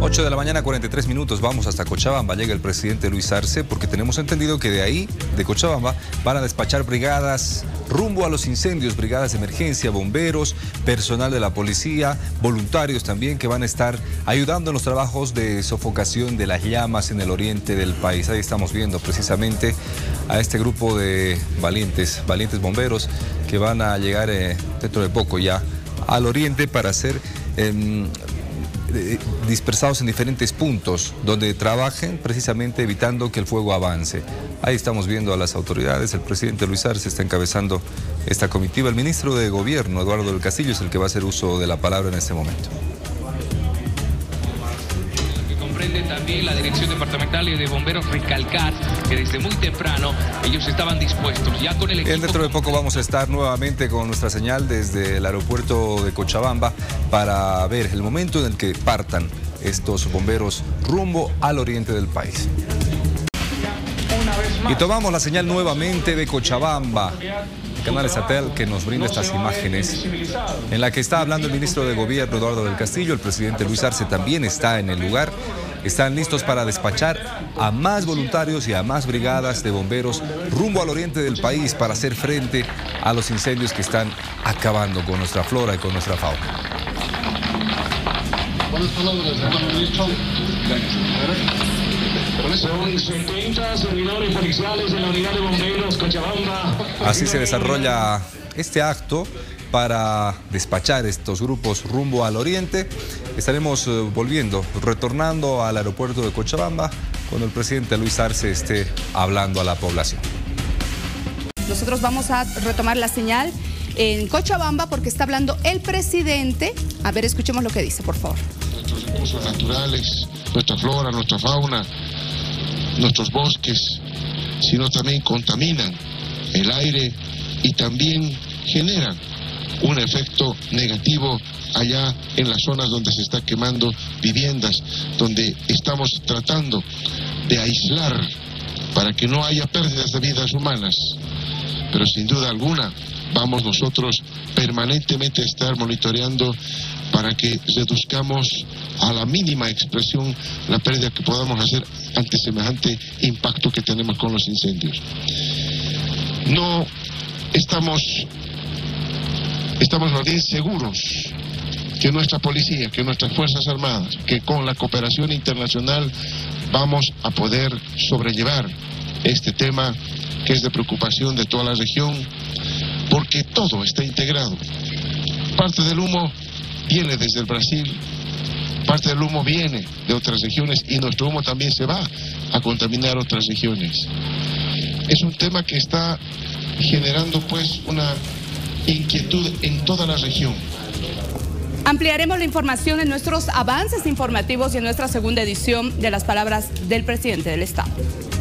8 de la mañana, 43 minutos. Vamos hasta Cochabamba. Llega el presidente Luis Arce porque tenemos entendido que de ahí, de Cochabamba, van a despachar brigadas rumbo a los incendios, brigadas de emergencia, bomberos, personal de la policía, voluntarios también que van a estar ayudando en los trabajos de sofocación de las llamas en el oriente del país. Ahí estamos viendo precisamente a este grupo de valientes bomberos que van a llegar dentro de poco ya al oriente para ser dispersados en diferentes puntos donde trabajen precisamente evitando que el fuego avance. Ahí estamos viendo a las autoridades. El presidente Luis Arce está encabezando esta comitiva. El ministro de Gobierno, Eduardo del Castillo, es el que va a hacer uso de la palabra en este momento. También la Dirección Departamental de Bomberos recalcar que desde muy temprano ellos estaban dispuestos ya con el equipo. Dentro de poco vamos a estar nuevamente con nuestra señal desde el aeropuerto de Cochabamba para ver el momento en el que partan estos bomberos rumbo al oriente del país. Y tomamos la señal nuevamente de Cochabamba, canal estatal que nos brinda estas imágenes en la que está hablando el ministro de Gobierno Eduardo del Castillo. El presidente Luis Arce también está en el lugar. Están listos para despachar a más voluntarios y a más brigadas de bomberos rumbo al oriente del país para hacer frente a los incendios que están acabando con nuestra flora y con nuestra fauna. Buenas palabras, hermano ministro. Son 70 servidores policiales de la unidad de bomberos Cochabamba. Así se desarrolla este acto para despachar estos grupos rumbo al oriente. Estaremos retornando al aeropuerto de Cochabamba cuando el presidente Luis Arce esté hablando a la población. Nosotros vamos a retomar la señal en Cochabamba porque está hablando el presidente. A ver, escuchemos lo que dice, por favor. Nuestros recursos naturales, nuestra flora, nuestra fauna, nuestros bosques, sino también contaminan el aire y también generan un efecto negativo allá en las zonas donde se está quemando viviendas, donde estamos tratando de aislar para que no haya pérdidas de vidas humanas. Pero sin duda alguna vamos nosotros permanentemente a estar monitoreando para que reduzcamos a la mínima expresión la pérdida que podamos hacer ante semejante impacto que tenemos con los incendios. No estamos más bien seguros que nuestra policía, que nuestras Fuerzas Armadas, que con la cooperación internacional vamos a poder sobrellevar este tema que es de preocupación de toda la región, porque todo está integrado. Parte del humo viene desde el Brasil, parte del humo viene de otras regiones y nuestro humo también se va a contaminar otras regiones. Es un tema que está generando pues una inquietud en toda la región. Ampliaremos la información en nuestros avances informativos y en nuestra segunda edición de las palabras del presidente del Estado.